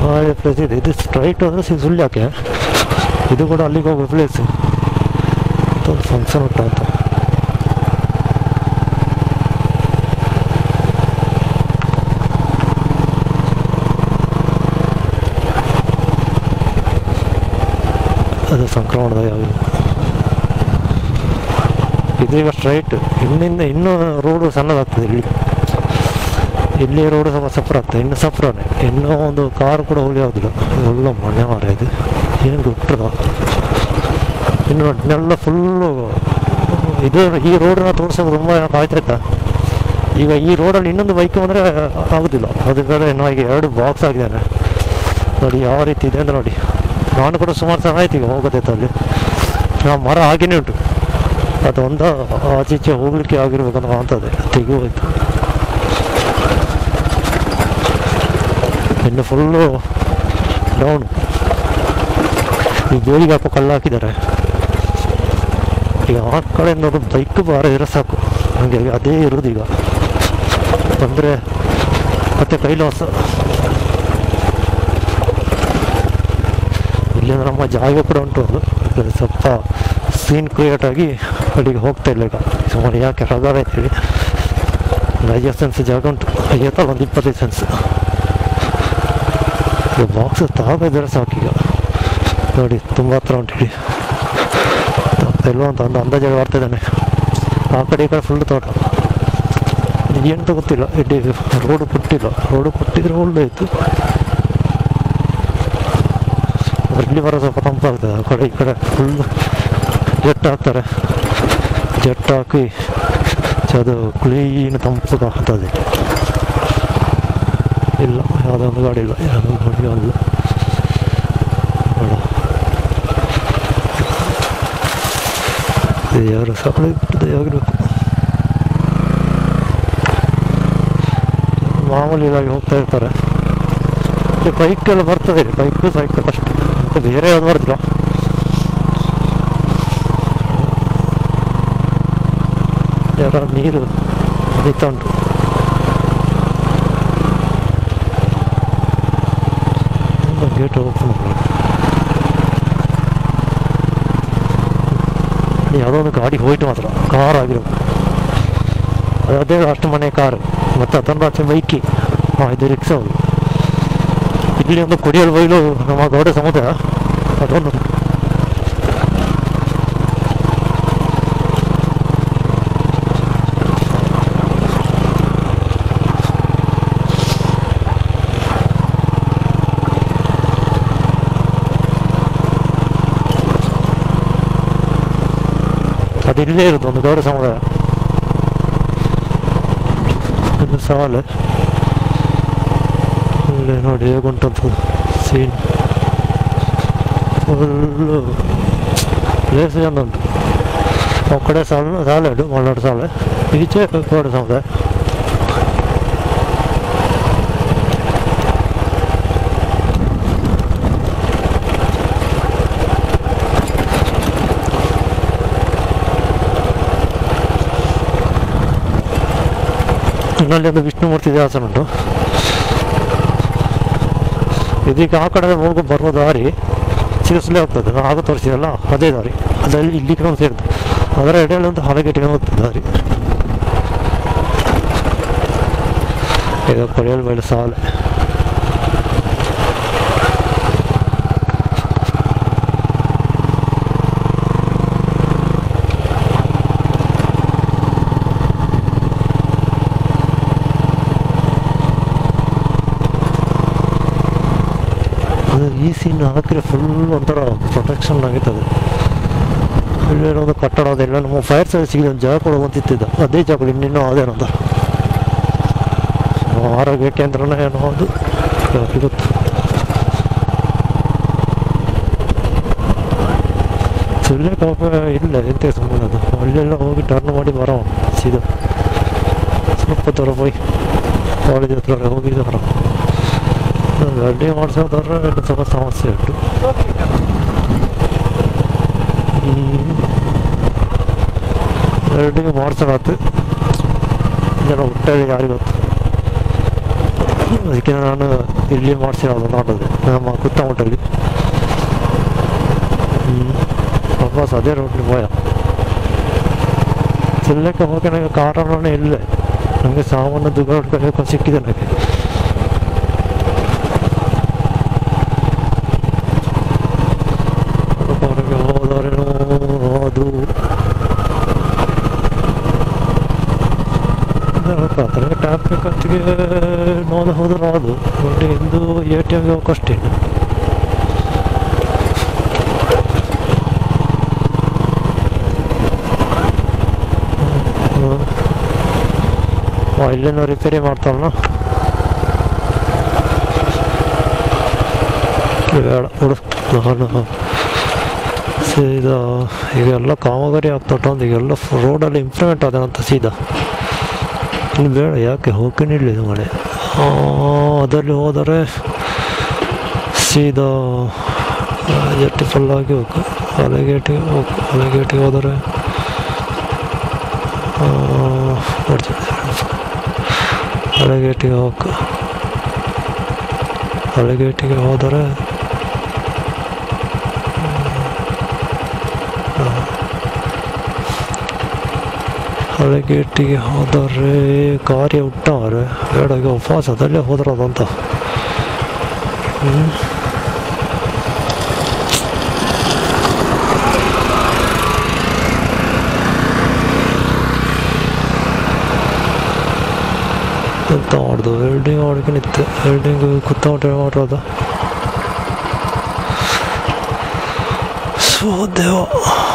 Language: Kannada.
ಒಳ್ಳೆ ಪ್ಲೇಸ್ ಇದೆ. ಇದು ಸ್ಟ್ರೈಟ್ ಅಂದರೆ ಸುಳ್ಯಕ್ಕೆ, ಇದು ಕೂಡ ಅಲ್ಲಿಗೆ ಹೋಗೋ ಪ್ಲೇಸ್. ಒಂದು ಫಂಕ್ಷನ್ ಉಂಟು ಅಂತ. ಅದು ಸಂಕ್ರಮಣದ ಯಾವುದು ಇದೀಗ ಸ್ಟ್ರೈಟ್. ಇನ್ನೂ ರೋಡು ಸಣ್ಣದಾಗ್ತದೆ. ಇಲ್ಲಿ ರೋಡು ಸ್ವಲ್ಪ ಸಫರ್ ಆಗ್ತದೆ, ಇನ್ನು ಸಫ್ರನೇ. ಇನ್ನೂ ಒಂದು ಕಾರು ಕೂಡ ಹೋಗಿ ಆಗೋದಿಲ್ಲ. ಒಳ್ಳೆ ಮನೆ ಮಾರ ಇದು, ಏನು ಬಿಟ್ಟದ. ಇನ್ನು ಇದನ್ನೆಲ್ಲ ಫುಲ್ಲು ಇದು. ಈ ರೋಡನ್ನ ತೋರಿಸೋದು ತುಂಬ ಕಾಯ್ತಾಯ್ತಾ. ಈಗ ಈ ರೋಡಲ್ಲಿ ಇನ್ನೊಂದು ಬೈಕ್ ಬಂದರೆ ಆಗೋದಿಲ್ಲ. ಅದ್ರ ಬೇರೆ ನನಗೆ 2 ಬಾಕ್ಸ್ ಆಗಿದ್ದಾನೆ ನೋಡಿ ಯಾವ ರೀತಿ ಇದೆ ಅಂತ ನೋಡಿ. ನಾನು ಕೂಡ ಸುಮಾರು ಸಹ ಆಯ್ತು ಈಗ ಹೋಗೋದೈತೆ ಅಲ್ಲಿ. ಮರ ಹಾಗೇನೆ ಉಂಟು, ಅದು ಒಂದು ಆಚೀಚೆ ಹೋಗ್ಲಿಕ್ಕೆ ಆಗಿರ್ಬೇಕಂತ ಕಾಣ್ತದೆ. ತೆಗೆಯೋಯ್ತು. ಇನ್ನು ಫುಲ್ಲು ಡೌನ್. ಈ ಬೇಲಿಗೆ ಹಾಕೋ ಕಲ್ಲು ಹಾಕಿದ್ದಾರೆ. ಈಗ ಆ ಕಡೆ ನೋಡು ಬೈಕ್ ಬಾರ ಇರೋ ಸಾಕು ನನಗೆ, ಅದೇ ಇರೋದು. ಈಗ ಬಂದರೆ ಮತ್ತೆ ಕೈಲಾಸ. ಇಲ್ಲಿಂದ ನಮ್ಮ ಜಾಗ ಕೂಡ ಉಂಟು. ಅದು ಸ್ವಲ್ಪ ಸೀನ್ ಕ್ರಿಯೇಟ್ ಆಗಿ ಅಲ್ಲಿಗೆ ಹೋಗ್ತಾ ಇಲ್ಲ ಈಗ. ಸುಮಾರು ಯಾಕೆ ರಗಾರ ಐತೀವಿ. 50 ಸೆನ್ಸ್ ಜಾಗ ಉಂಟು, 50 ಒಂದು 25 ಸೆನ್ಸ್. ಈಗ ಬಾಕ್ಸ್ ತಗೋದ್ರೆ ಸಾಕೀಗ ನೋಡಿ. ತುಂಬ ಹತ್ರ ಉಂಟು. ಇಡೀ ಎಲ್ಲೋ ಅಂತ ಒಂದು ಅಂದಾಜಾಗ ಬರ್ತಿದ್ದಾನೆ. ಆ ಕಡೆ ಈ ಕಡೆ ಫುಲ್ ತೋಟ. ಏನಂತ ಗೊತ್ತಿಲ್ಲ. ಇಡೀ ರೋಡು ಕೊಟ್ಟಿಲ್ಲ. ರೋಡು ಕೊಟ್ಟಿದ್ರೆ ಒಳ್ಳೆ ಇತ್ತು. ಇಲ್ಲಿ ಬರೋ ಸ್ವಲ್ಪ ತಂಪಾಗ್ತದೆ. ಆ ಕಡೆ ಈ ಕಡೆ ಫುಲ್ ಜೆಟ್ ಹಾಕ್ತಾರೆ. ಜೆಟ್ ಹಾಕಿ ಅದು ಕ್ಲೀನ್ ತಂಪು ಆಗ್ತದೆ. ಇಲ್ಲ ಯಾವುದೋ ಒಂದು ಗಾಡಿ ಇಲ್ಲ, ಯಾವುದೋ ಗಾಡಿ ಅಲ್ಲ ನೋಡ. ಯಾರು ಸಕಳೆ ಬಿಟ್ಟದೆ ಆಗಿರ್ಬೇಕು. ಮಾಮೂಲಿಯಾಗಿ ಹೋಗ್ತಾ ಇರ್ತಾರೆ. ಬೈಕ್ ಎಲ್ಲ ಬರ್ತದೆ. ಬೈಕು ಸೈಕಲ್ ಅಷ್ಟೇ, ಮತ್ತೆ ಬೇರೆ ಯಾವ್ದು ಬರ್ತಿಲ್ಲ. ಯಾರ ನೀರು ಹರಿತಾ ಉಂಟು. Gate open. ಯಾವುದೋ ಒಂದು ಗಾಡಿ ಹೋಯ್ತು ಮಾತ್ರ, ಕಾರ್ ಆಗಿರೋದು. ಅದೇ ಅಷ್ಟು ಮನೆ ಕಾರು, ಮತ್ತು ಅದನ್ನು ಆಚೆ ಬೈಕಿ. ಇದು ರಿಕ್ಷಾ. ಹೋಗಿ ಇಲ್ಲಿ ಒಂದು ಕುಡಿಯಲು ಬೈಲು ನಮ್ಮ ಗೌಡ ಸಮುದ್ರ ಅದೊಂದು. ಅದು ಇಲ್ಲೇ ಇರೋದು ಒಂದು ಗೌಡ ಸಮುದಾಯ. ಇದು ಸಾಲೆ ಇಲ್ಲೇ ನೋಡಿ ಹೇಗುಂಟಂತ ಸೀನ್. ಫುಲ್ಲು ಪ್ಲೇಸ್ ಚಂದ ಉಂಟು. ಆ ಕಡೆ ಸಾಲೆ ಉಂಟು, ಮಲ್ನಾಡು ಸಾಲೆ. ಈಚೆ ಗೌಡ ಸಮುದಾಯ. ಇನ್ನಲ್ಲಿ ಒಂದು ವಿಷ್ಣುಮೂರ್ತಿ ದೇವಸ್ಥಾನ ಉಂಟು. ಇದೀಗ ಆ ಕಡೆ ಹೋಗಿ ಬರುವ ದಾರಿ ಸಿರಸಲೆ ಹೋಗ್ತದೆ. ಆಗ ತೋರಿಸಿದಲ್ಲ ಅದೇ ದಾರಿ. ಅದರಲ್ಲಿ ಇಲ್ಲಿ ಕಡೆ ಸೇರಿದ್ದು. ಅದರ ಎಡೆಯಲ್ಲಿ ಒಂದು ಹಲಗೆಟ್ಟಿಗೆ ಹೋಗ್ತದೆ ದಾರಿ. ಈಗ ಕೊಳೆಯಲು ಬಯಲು ಸಾಲೆ. ಈ ಸೀನ್ ಹಾಕಿದ್ರೆ ಫುಲ್ ಒಂಥರ ಪ್ರೊಟೆಕ್ಷನ್ ಆಗಿರ್ತದೆ. ಇಲ್ಲೇನೋ ಒಂದು ಕಟ್ಟಡ ಅದೆಲ್ಲ ನಮ್ಮ ಫೈರ್ ಸರ್ವಿಸ್ಗೆ ಒಂದು ಜಾಗ ಕೊಡುವಂತಿದ್ದ. ಅದೇ ಜಾಗ ಇನ್ನೇನೋ ಅದೇನಂತ ಆರೋಗ್ಯ ಕೇಂದ್ರನ ಏನೋ ಅದು ಗೊತ್ತು. ಸುಳ್ಳೆ ಪಾಪ ಇಲ್ಲ ಎಂತ ಸುಮ್ಮನೆ ಅದು. ಅಲ್ಲೆಲ್ಲ ಹೋಗಿ ಟರ್ನ್ ಮಾಡಿ ಬರೋ ಸೀದಾ ಸ್ವಲ್ಪ ದೂರ ಹೋಗಿ ಕಾಲೇಜ್ ಹತ್ರ ಹೋಗಿದ್ದೆ ಬರೋ. ಗಾಡಿ ಮಾಡಿಸೋದಾದ್ರೆ ಸ್ವಲ್ಪ ಸಮಸ್ಯೆ ಉಂಟು. ವೆಲ್ಡಿಂಗ್ ಮಾಡ್ಸೋದಾಯ್ತು. ಜನ ಹುಟ್ಟಾಗ ಯಾರಿಗೆ ಗೊತ್ತು. ಅದಕ್ಕೆ ನಾನು ಇಲ್ಲಿ ಮಾಡಿಸಿರೋದು ನೋಡೋದು ನಮ್ಮ ಕುತ್ತಮುಟ್ಟಲ್ಲಿ. ವಾಪಸ್ ಅದೇ ರೋಡ್ಲಿ ಹೋಯ ತಿನ್ನಕ್ಕೆ ಹೋಗಿ ನನಗೆ ಕಾರಣನೇ ಇಲ್ಲೇ. ನನಗೆ ಸಾಮಾನು ದುಡ್ಡು ಸಿಕ್ಕಿದೆ ನನಗೆ. ಹೊರಗೆ ಹೋದರೇನೋ ಅದು ಟ್ಯಾಪ್ ಬೇಕಂತಿಗೆ ನೋದ ಹೋದ್ರೆ ಅದು ಬಟ್ ಇಂದು ATMಗೆ ಹೋಗಕ್ಕಷ್ಟೇ. ಇಲ್ಲೇನೋ ರಿಪೇರಿ ಮಾಡ್ತಾವಲ್ಲ. ಬೇಡ ಬಿಡು, ನಾನು ಸೀದಾ ಈಗೆಲ್ಲ ಕಾಮಗಾರಿ ಆಗ್ತೊಟ್ಟು ಈಗೆಲ್ಲ ರೋಡಲ್ಲಿ ಇಂಪ್ರೂವ್ಮೆಂಟ್ ಆದಂತ ಸೀದಾ ಇನ್ನು ಬೇಡ. ಯಾಕೆ ಹೋಗ್ತೀನಿ ಇಲ್ಲಿ ಮಳೆ. ಅದರಲ್ಲಿ ಹೋದರೆ ಸೀದಾ ಜಟ್ಟಿ ಫುಲ್ಲಾಗಿ ಹೋಗು. ಅಲೆಗೇಟಿಗೆ ಹೋದರೆ ಅಲೆಗೇಟಿಗೆ ಹೋಗು. ಅಲೆಗೇಟಿಗೆ ಹೋದರೆ ಹಳೆಗೇಟಿಗೆ ಹೋದರೆ ಕಾರ್ಯ ಹುಟ್ಟವ್ರೆ. ಬೇಡಗೆ ಉಪವಾಸ ಅದಲ್ಲೇ ಹೋದ್ರದಂತ. ಎಂತ ಮಾಡ್ದು ವೆಲ್ಡಿಂಗ್ ಮಾಡ್ಕೆ ನಿಂತೆ. ವೆಲ್ಡಿಂಗ್ ಕುತ್ತಮುಟ್ಟೆ ಮಾಡೋದು. ಸೊ ದೇವ